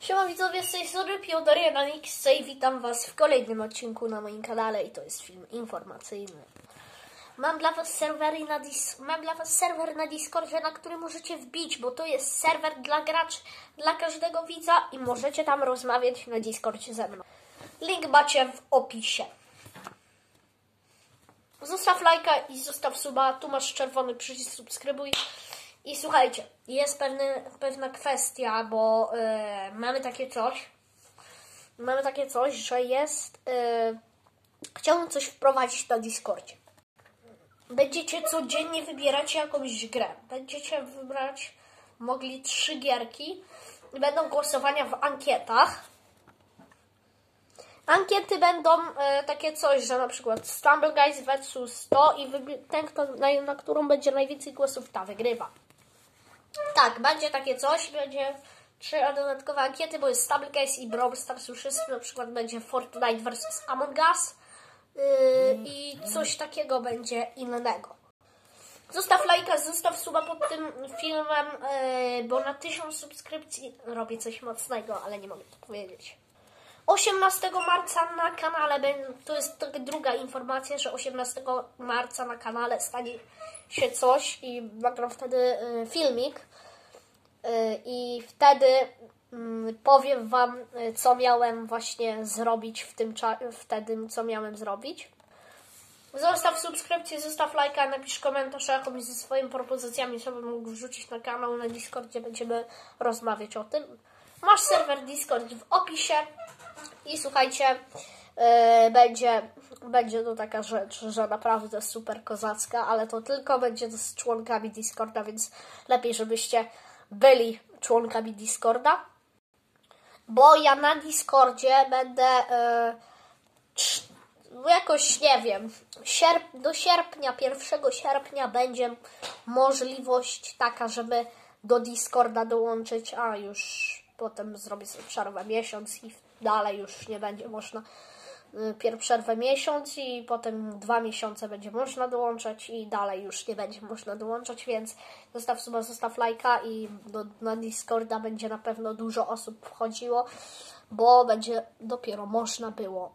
Siema widzowie, z tej strony Piotr na Nixce i witam was w kolejnym odcinku na moim kanale i to jest film informacyjny. Mam dla was serwer na Discordzie, na który możecie wbić, bo to jest serwer dla graczy, dla każdego widza i możecie tam rozmawiać na Discordzie ze mną. Link macie w opisie. Zostaw lajka i zostaw suba, tu masz czerwony przycisk subskrybuj. I słuchajcie, jest pewna kwestia, bo mamy takie coś, że jest, chciałbym coś wprowadzić na Discordzie. Będziecie codziennie wybierać jakąś grę. Będziecie mogli 3 gierki i będą głosowania w ankietach. Ankiety będą takie coś, że na przykład Stumble Guys vs 100 i ten, na którą będzie najwięcej głosów, ta wygrywa. Tak, będzie takie coś, będzie 3 dodatkowe ankiety, bo jest Stumble Guys i Brawl Stars, już jest, na przykład będzie Fortnite vs Among Us i coś takiego będzie innego. Zostaw lajka, zostaw suba pod tym filmem, bo na 1000 subskrypcji robię coś mocnego, ale nie mogę to powiedzieć. 18 marca na kanale, to jest druga informacja, że 18 marca na kanale stanie się coś i nagram wtedy filmik i wtedy powiem wam, co miałem właśnie zrobić co miałem zrobić. Zostaw subskrypcję, zostaw lajka, napisz komentarz jakąś ze swoimi propozycjami, co bym mógł wrzucić na kanał, na Discordzie będziemy rozmawiać o tym. Masz serwer Discord w opisie i słuchajcie, będzie to taka rzecz, że naprawdę super kozacka, ale to tylko będzie z członkami Discorda, więc lepiej, żebyście byli członkami Discorda, bo ja na Discordzie będę jakoś, nie wiem, do sierpnia, 1 sierpnia będzie możliwość taka, żeby do Discorda dołączyć, a już potem zrobię sobie przerwę miesiąc i dalej już nie będzie można. Przerwę miesiąc i potem 2 miesiące będzie można dołączać i dalej już nie będzie można dołączać, więc zostaw suba, zostaw lajka i na Discorda będzie na pewno dużo osób wchodziło, bo będzie dopiero można było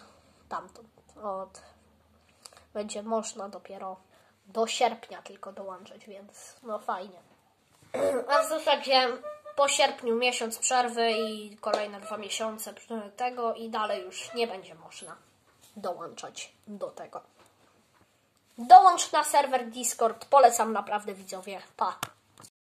będzie można dopiero do sierpnia tylko dołączyć, więc no fajnie. A w zasadzie po sierpniu miesiąc przerwy i kolejne 2 miesiące tego i dalej już nie będzie można dołączać do tego. Dołącz na serwer Discord, polecam naprawdę widzowie, pa!